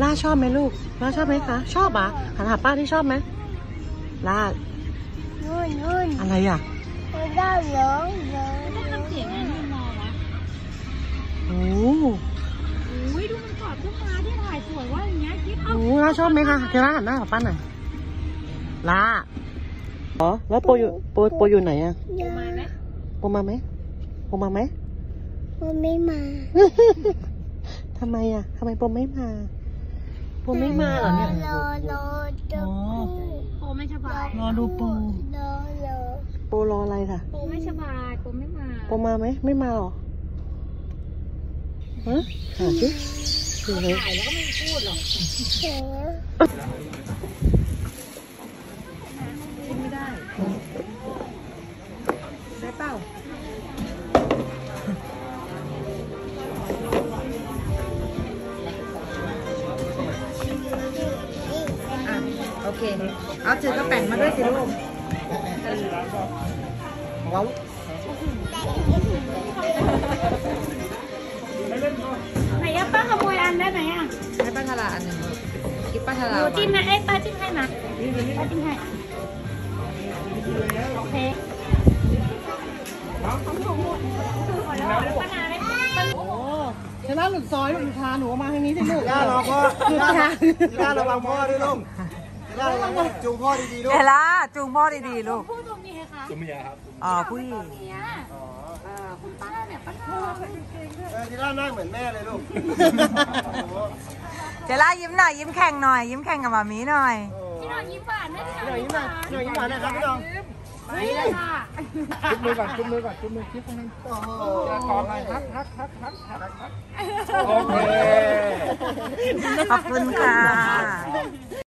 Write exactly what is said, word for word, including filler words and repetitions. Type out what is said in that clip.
ล่าชอบไหมลูกล่าชอบไหมคะชอบอ่ะหันหาป้าที่ชอบไหมล่านู่นนู่นอะไรอ่ะได้เยอะเยอะต้องทำเสียงไงให้มันมองวะโอ้โหดูมันกอดขึ้นมาที่ถ่ายสวยว่าอย่างเงี้ยคิดเอาโอ้ล่าชอบไหมคะเดี๋ยวล่าหันหน้าหาป้าหน่อยล่าอ๋อแล้วโปอยู่โปโปอยู่ไหนอ่ะมาไหมโปมาไหมโปมาไหมโปไม่มาทำไมอ่ะทำไมโปไม่มาโปไม่มาเหรอเนี่ยรอรอรอโปไม่สบายรอดูโปรอรอโปรออะไรล่ะโปไม่สบายโปไม่มาโปมาไหมไม่มาหรอฮะหาสิดูเลยถ่ายแล้วก็ไม่พูดหรอกกินไม่ได้ได้เปล่าโอเคเอาถือกระแป้งมาด้วยสิลูกว้าวไหนอะป้าขโมยอันได้ไหมอะให้ป้าทาราอันหนึ่งคิดป้าทาราหนูจิ้มนะเอ้ป้าจิ้มให้นะป้าจิ้มให้โอเคโอ้ชนะหลุดซอยหลุดทางหนูมาทางนี้สิลูกย่าเราพ่อหลุดทางย่าระวังพ่อด้วยลูกย่าระวังจูงพ่อดีๆลูกเอล่าจูงพ่อดีๆลูกผู้ตรงนี้ค่ะจูงเมียครับอ๋อผู้หญิงคุณป้าเนี่ยป้าทองเออที่ด้านนั่งเหมือนแม่เลยลูกเจล่ายิ้มหน่อยยิ้มแข่งหน่อยยิ้มแข่งกับหมามีหน่อยพี่น้องยิ้มหวานนะพี่น้องหน่อยยิ้มหน่อยหน่อยยิ้มหวานนะครับพี่น้องไปเลยค่ะจุ๊บมือก่อนจุ๊บมือก่อนจุ๊บมือคิดตรงนั้นโอ้โหกอดอะไรฮักฮักฮักฮักฮักฮักโอเคขอบคุณค่ะ